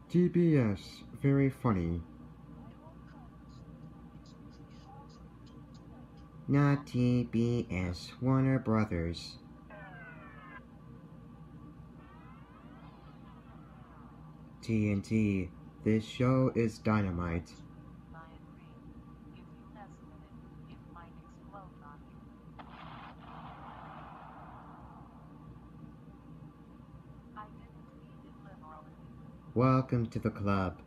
TBS, very funny. Not TBS, Warner Brothers. TNT, this show is dynamite. Welcome to the club.